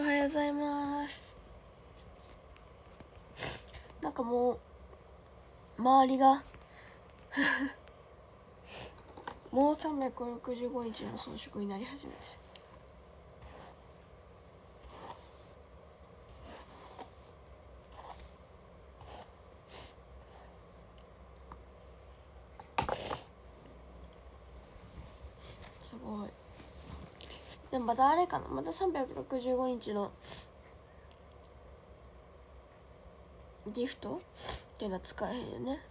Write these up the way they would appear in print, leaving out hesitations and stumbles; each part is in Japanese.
はようございます。なんかもう周りがもう365日の装飾になり始めてる。すごい。でもまだあれかな、まだ365日のギフトっていうのは使えへんよね。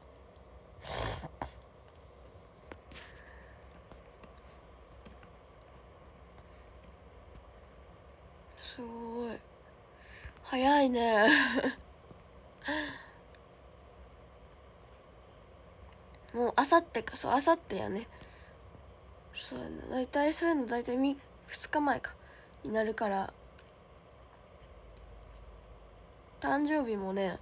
すごい早いねもうあさってか、そうあさってやね。そうやな、大体そういうの大体2日前かになるから、誕生日もね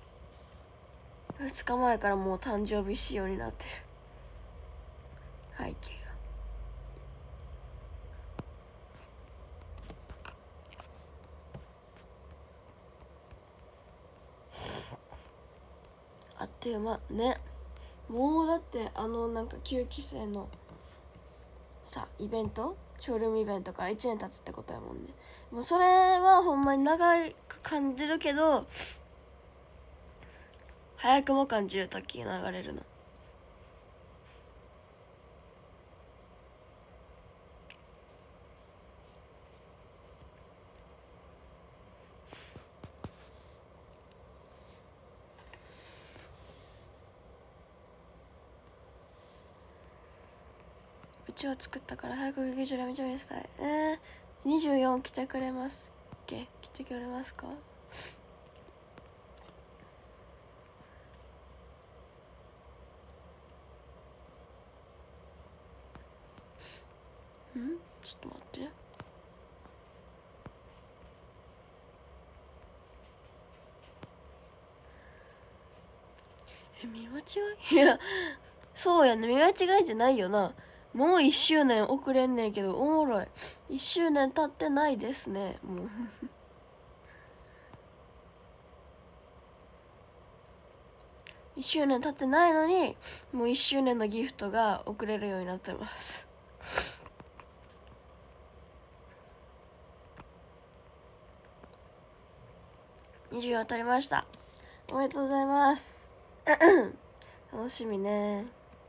2日前からもう誕生日仕様になってる、背景が。あっという間ね。もうだってなんか9期生のさイベント、ショールームイベントから1年経つってことやもんね。もうそれはほんまに長く感じるけど、早くも感じる時流れるの。うちは作ったから早く劇場で見てみたい。24来てくれますっけ？来てくれますか？ちょっと待って。見間違い？いやそうやね、見間違いじゃないよな。もう1周年遅れんねんけど、おもろい。1周年経ってないですね、もう1周年経ってないのにもう1周年のギフトが送れるようになってます20当たりました。おめでとうございます楽しみね。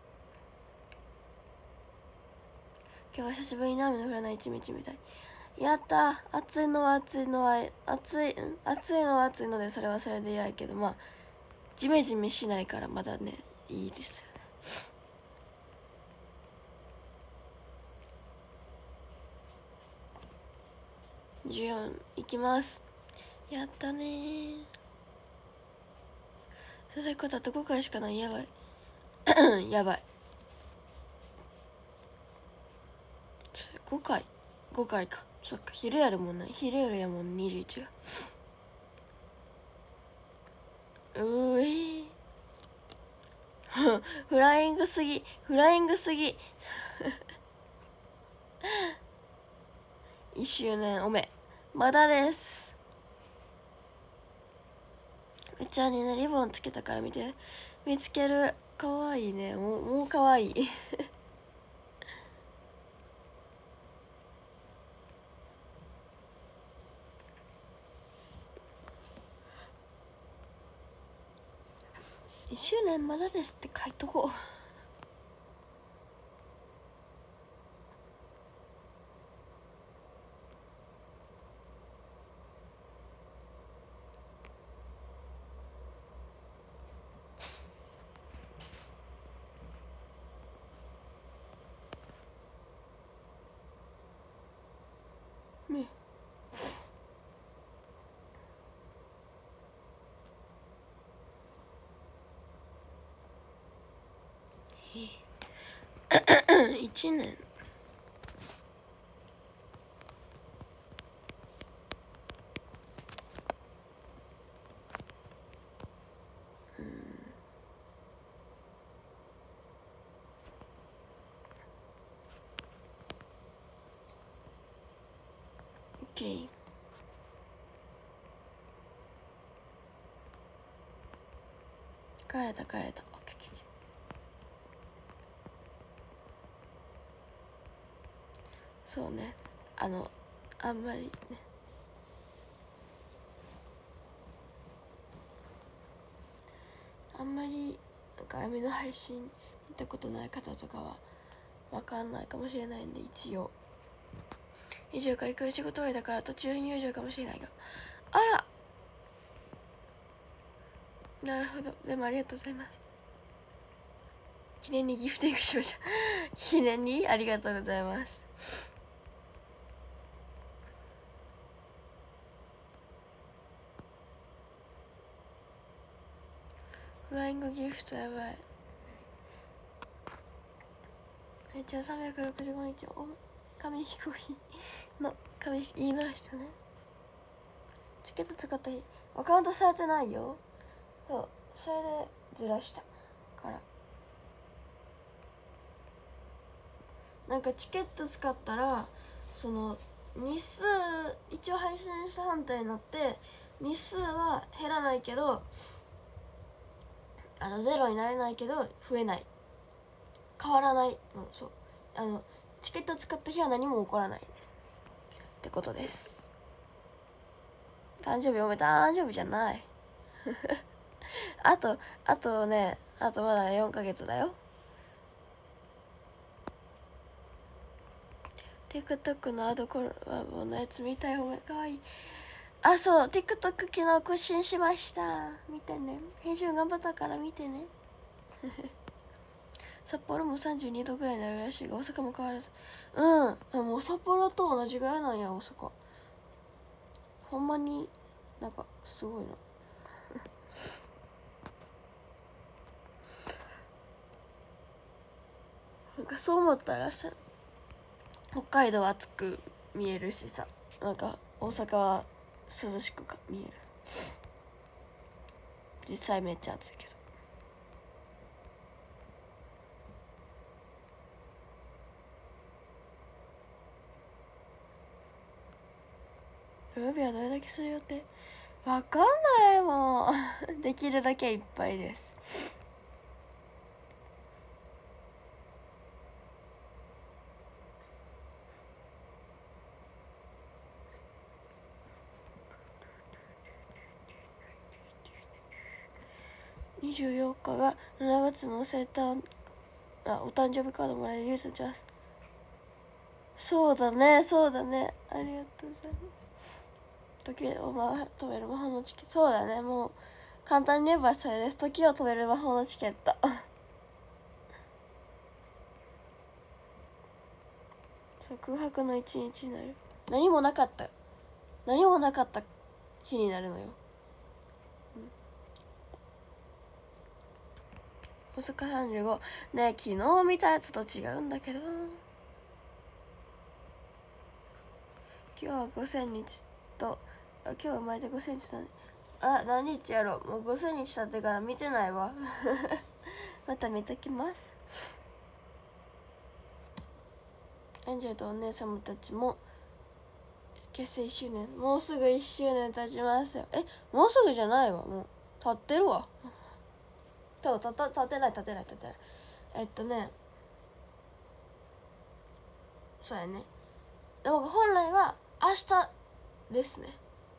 今日は久しぶりに雨の降らない一日みたい。やった。暑いのは暑いのは暑いのは暑いので、それはそれで嫌やけど、まあジメジメしないからまだねいいですよね。14いきます。やったね。それこだと5回しかない。やばいやばい。5回5回か。そっか、昼やるもんな。昼やるやもん21が。フライングすぎ1周年おめまだです。うちはにねリボンつけたから見て、見つける。かわいいね。もうかわいい1周年まだですって書いとこう。ね1年オッケー。 帰れたオッケーオッケーオッケー。そうね、あんまりね、あんまりなんかアミの配信見たことない方とかは分かんないかもしれないんで、一応20回行く仕事終わりだから途中入場かもしれないが、あら、なるほど、でもありがとうございます。記念にギフティングしました記念にありがとうございます。フライングギフトやばい。めっちゃ365日紙飛行機の紙言い出したね。チケット使った日アカウントされてないよ。そう、それでずらしたから。なんかチケット使ったらその日数一応配信した反対になって日数は減らないけどゼロになれないけど増えない、変わらない、そう、チケット使った日は何も起こらないですってことです。誕生日じゃないあとまだ4ヶ月だよ。TikTok のアドコラボのやつ見たい。ほんまかわいい。あ、そう、TikTok 昨日更新しました。見てね、編集頑張ったから見てね札幌も32度ぐらいになるらしいが、大阪も変わらず。もう札幌と同じぐらいなんや、大阪。ほんまになんかすごいななんかそう思ったらさ、北海道は暑く見えるしさ、なんか大阪は涼しくか見える。実際めっちゃ暑いけど。土曜日はどれだけする予定？わかんないもんできるだけいっぱいです。24日が7月の生誕、お誕生日カードもらえるユースチャンス。そうだねありがとうございます。時を止める魔法のチケット。そうだね、もう簡単に言えばそれです。時を止める魔法のチケットそう、空白の一日になる。何もなかった日になるのよ。大阪35ね、昨日見たやつと違うんだけど、今日は5000日と、今日生まれて5000日だね。何日やろ、もう5000日経ってから見てないわまた見ときます。エンジェルとお姉様たちも結成1周年、もうすぐ1周年経ちますよ。もうすぐじゃないわ、もう経ってるわ立てないそうやね。でも本来は明日ですね。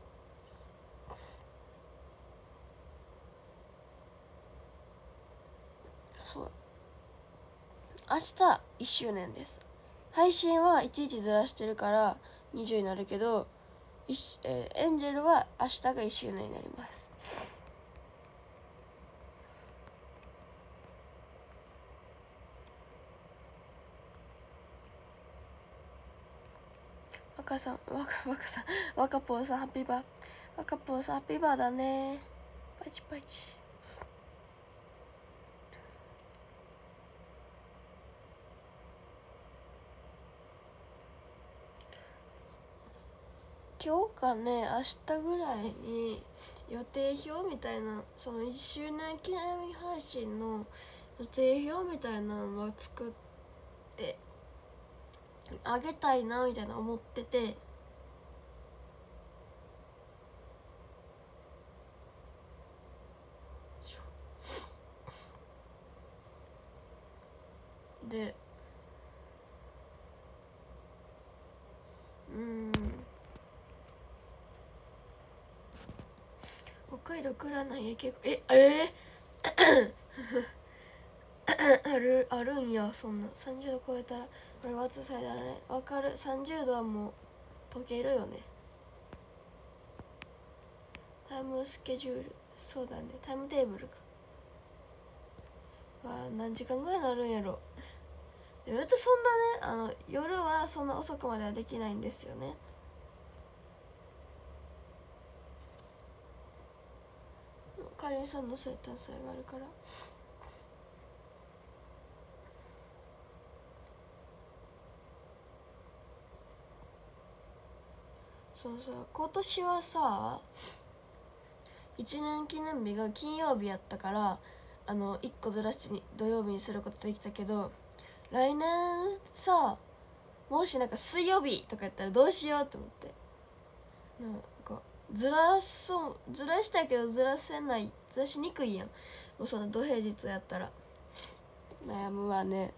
そう、明日1周年です。配信はいちいちずらしてるから20になるけど、エンジェルは明日が1周年になります。若ぽんさんハッピーバー。若ぽんさんハッピーバーだね。パチパチ。今日かね、明日ぐらいに予定表みたいな、その1周年記念配信の予定表みたいなのは作ってあげたいなみたいな思ってて、 で北海道来らない結構あるんや。そんな30度超えたらこれは暑さだね。わかる。30度はもう溶けるよね。タイムスケジュール、そうだね、タイムテーブルか。何時間ぐらいになるんやろ。でもそんなね、夜はそんな遅くまではできないんですよね。かりんさんの生誕祭があるから。そのさ、今年はさ1年記念日が金曜日やったから1個ずらして土曜日にすることできたけど、来年さもしなんか水曜日とかやったらどうしようって思って、なんかずらしたいけどずらしにくいやん。もうその土平日やったら悩むわね。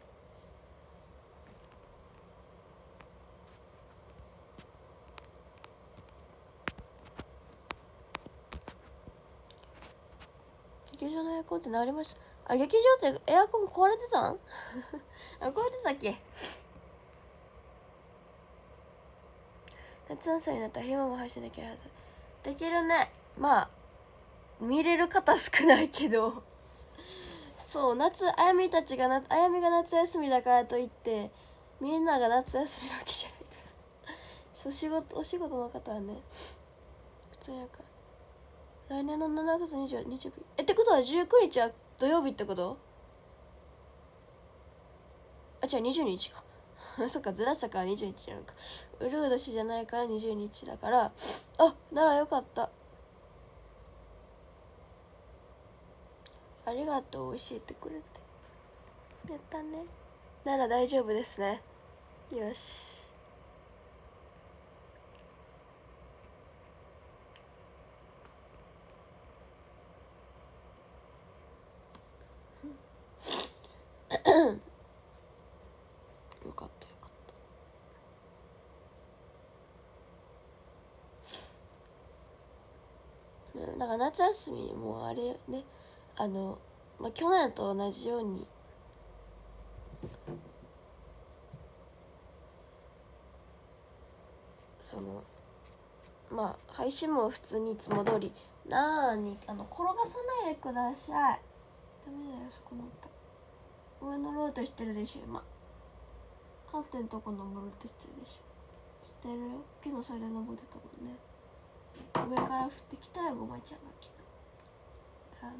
劇場のエアコンって治りました？劇場ってエアコン壊れてたん？壊れてたっけ？夏休みになったら暇も配信できるはず。できるね。まあ見れる方少ないけどそう、あやみが夏休みだからといってみんなが夏休みのわけじゃないからそう、お仕事の方はね普通やから。来年の7月20日日曜日ってことは19日は土曜日ってこと？違う、20日かそっか、ずらしたから20日なのか。うるう年じゃないから20日だから、ならよかった。ありがとう、教えてくれて。やったね。なら大丈夫ですね。よし。よかった。だから夏休みもあれね、去年と同じように配信も普通にいつも通り転がさないでください。ダメだよ、そこ乗った。上乗ろうとしてるでしょ今。カーテンとこ登ろうとしてるでしょ。知ってるよ。昨日それで登ってたもんね。上から降ってきたよ、ごまちゃんが昨日。ダメ。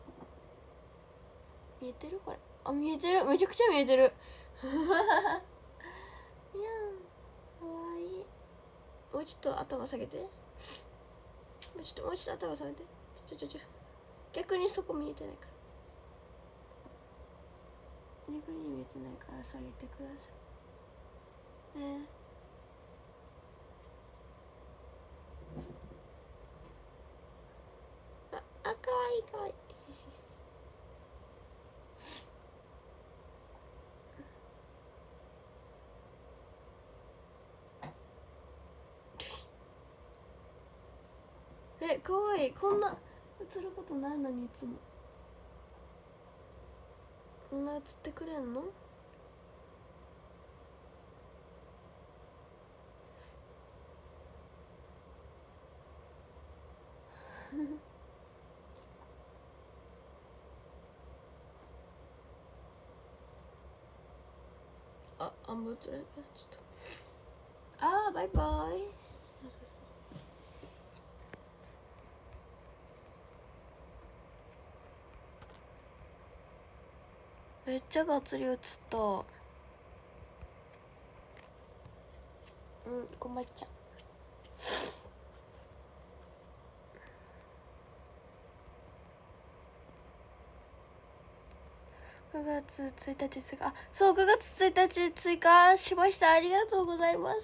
見えてるこれ。見えてる。めちゃくちゃ見えてる。いやん、かわいい。もうちょっと頭下げて。もうちょっと頭下げて。逆にそこ見えてないから。逆に見えてないから下げてください。ねかわいいかわいい。かわいい。こんな映ることないのにいつもこんな映ってくれんの？あんま映らないからちょっとバイバイ。めっちゃがっつり映った。ごまちゃん。9月1日追加。そう、9月1日追加しました。ありがとうございます。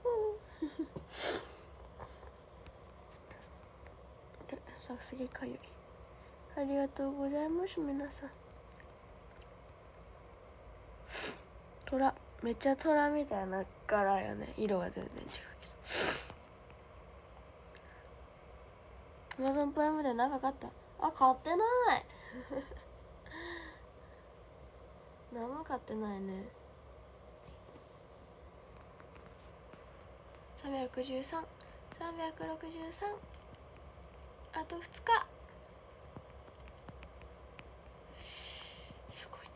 すげえかゆい。ありがとうございます皆さん。 虎、めっちゃ虎みたいな柄よね。色は全然違うけど。Amazon プライムで何か買った？あ、買ってない何も買ってないね。363、あと2日。すごいね。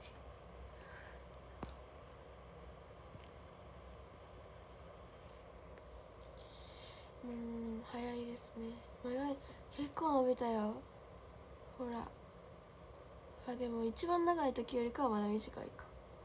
早いですね。結構伸びたよ。ほら。あ、でも一番長い時よりかはまだ短いか。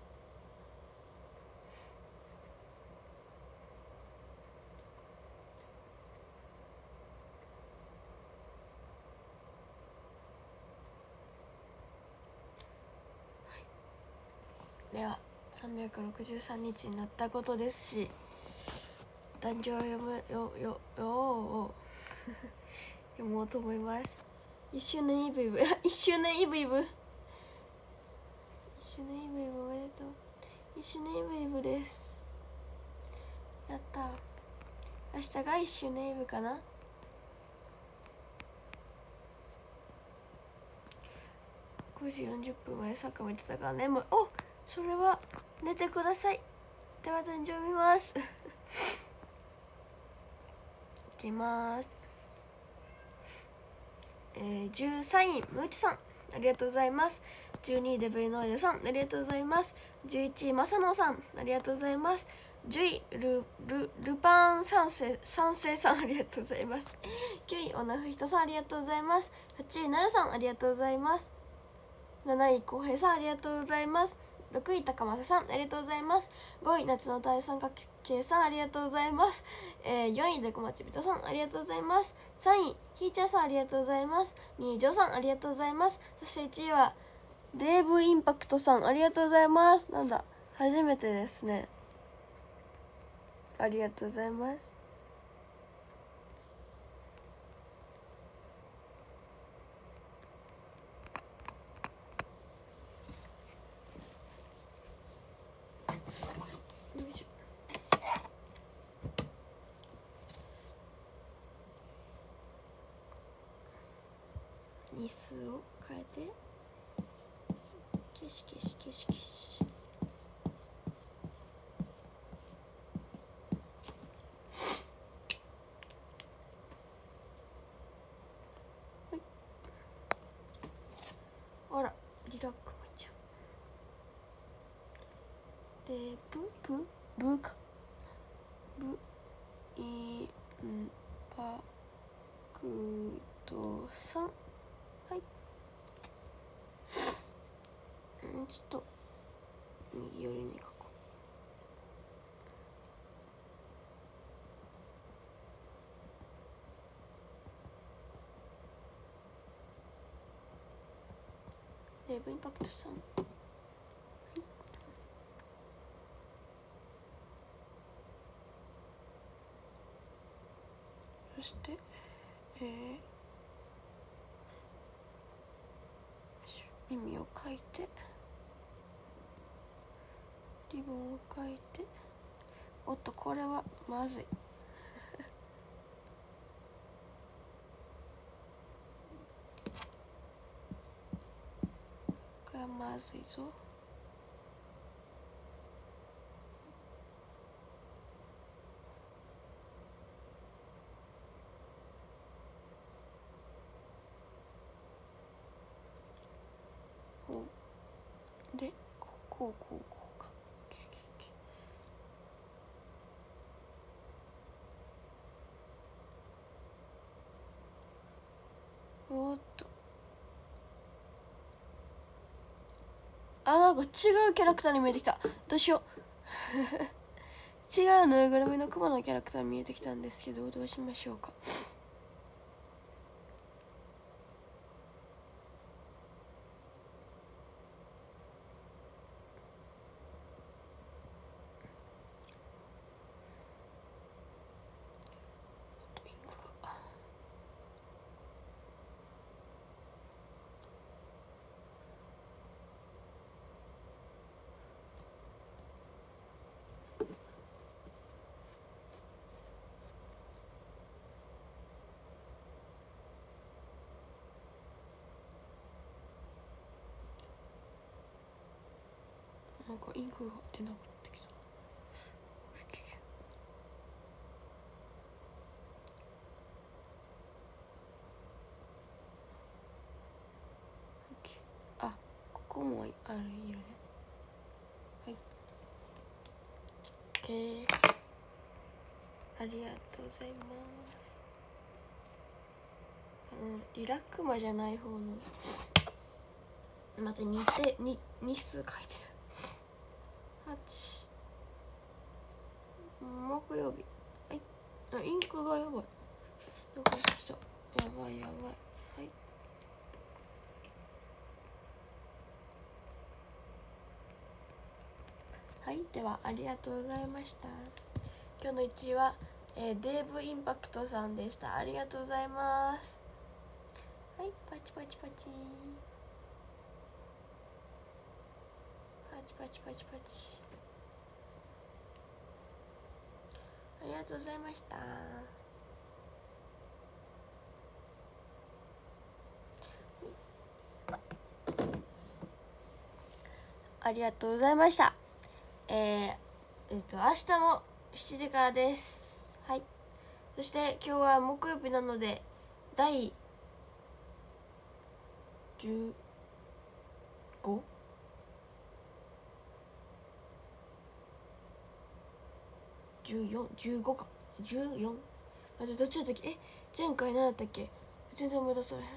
では363日になったことですし、誕生を読もうと思います。1周年イブイブ1周年イブイブおめでとう。1周年イブイブです。やった。明日が1周年イブかな。5時40分までサッカー見てたからね。もうそれは寝てください。では誕生日見ますいきます。13位むちさんありがとうございます。12位デブイノイドさんありがとうございます。11位まさのさんありがとうございます。10位ルパン三世さんありがとうございます。9位おなふひとさんありがとうございます。8位なるさんありがとうございます。7位こうへいさんありがとうございます。6位高政さんありがとうございます。5位夏の大三角形さんありがとうございます。4位でこまちびとさんありがとうございます。3位ひーちゃんさんありがとうございます。2位ジョーさんありがとうございます。そして1位はデーブインパクトさんありがとうございます。なんだ初めてですね。ありがとうございます。よいしょ。日数を変えて消しあらリラックマちゃんでブかブインパクトさんはい。ちょっと右寄りに書こう。レイブインパクトさんはい。そして耳を書いてリボンを書いておっとこれはまずいこれはまずいぞ。でこうか。おっとなんか違うキャラクターに見えてきた。どうしよう違うぬいぐるみのクマのキャラクター見えてきたんですけど、どうしましょうか。 なんかインクが出なくなってきた。あ、ここもある色ね。はい。OK。ありがとうございます。リラックマじゃない方の。待って、日数書いてた。8。木曜日。はい。あ、インクがやばい。どこ来た。やばいやばい。はい。はい、ではありがとうございました。今日の1位は、デーブインパクトさんでした。ありがとうございます。はい、パチパチパチ。パチパチパチパチ。ありがとうございました。ありがとうございました。明日も7時からです。はい。そして今日は木曜日なので第 15?15 15か 14? 待って、どっちだったっけ。前回何だったっけ。全然思い出され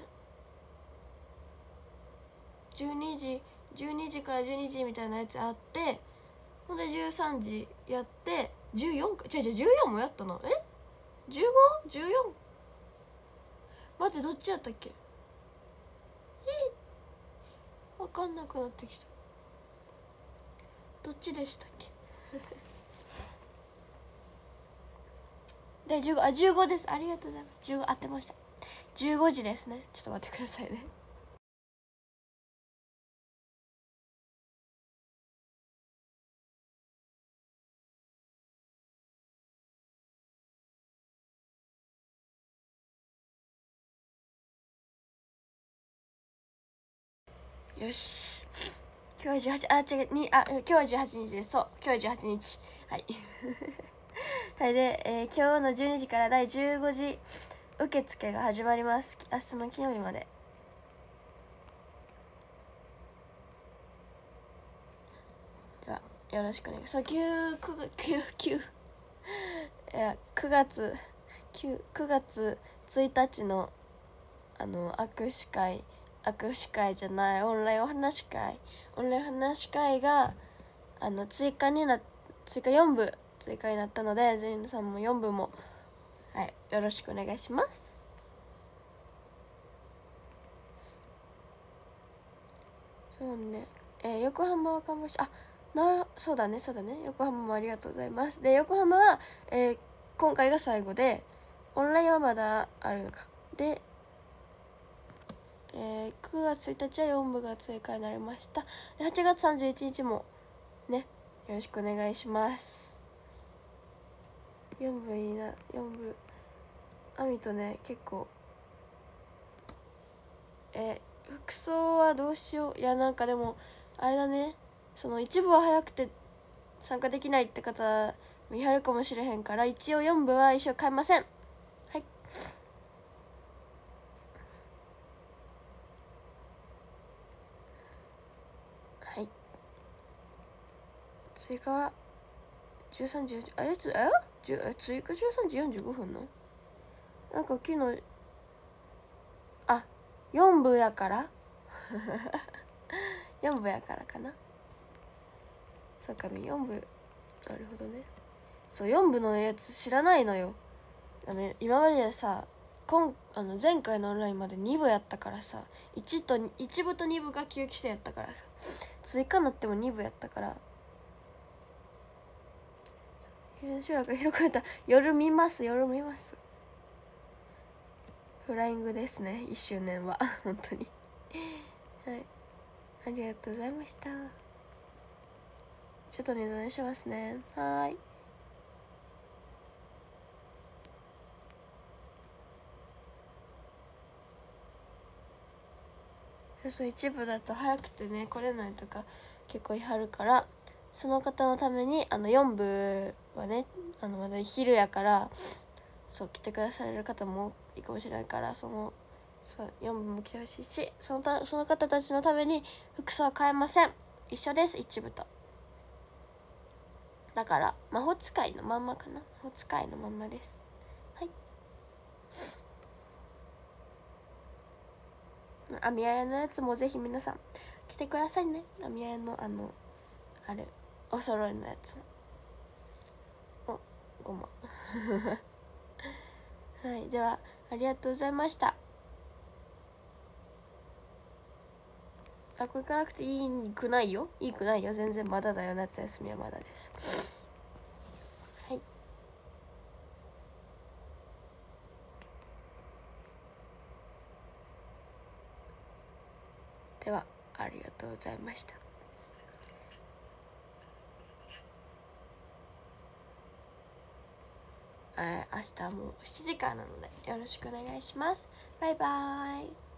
へん。12時から12時みたいなやつあって、ほんで13時やって14か。違う14もやったな。15?14? 待って、どっちやったっけ。分かんなくなってきた。どっちでしたっけ。で15です。ありがとうございます。15合ってました。15時ですね。ちょっと待ってくださいね。よし、今日は18、違う、今日は18日です。そう、今日は18日。はいはい。で、今日の12時から第15時受付が始まります。明日の金曜日まで。ではよろしくお願いします。そう、9月1日の握手会じゃない、オンラインお話し会が追加4部追加になったので、ジェンさんも4部も、はい、よろしくお願いします。そうね、横浜は看護師、そうだね、横浜もありがとうございます。で、横浜は、今回が最後で、オンラインはまだあるのか。で、9月1日は4部が追加になりました。で、8月31日もね、よろしくお願いします。4部いいな。4部アミとね、結構服装はどうしよう。いや、なんかでもあれだね、その一部は早くて参加できないって方もいはるかもしれへんから、一応4部は衣装買えません。はい。はい。追加は13時追加13時45分のなんか昨日4部やから4部やからかな。そうか、4部、なるほどね。そう、4部のやつ知らないのよ。今までさ、前回のオンラインまで2部やったからさ、1部と2部が9期生やったからさ、追加になっても2部やったから、集落が広くなった。夜見ます。フライングですね、1周年は本当にはい、ありがとうございました。ちょっと二度寝しますね。はーい。そう、一部だと早くてね来れないとか結構いはるから、 その方のために4部はねまだ昼やからそう来てくだされる方もいいかもしれないからそう4部も来てほしいしその方たちのために服装は変えません。一緒です一部と。だから魔法使いのまんまかな。魔法使いのまんまです。はい。アミヤヤのやつもぜひ皆さん来てくださいね。アミヤヤのあれお揃いのやつもごまはい、ではありがとうございました。これ行かなくていいくないよ全然まだだよ。夏休みはまだです。はい、ではありがとうございました。明日も7時からなのでよろしくお願いします。バイバーイ。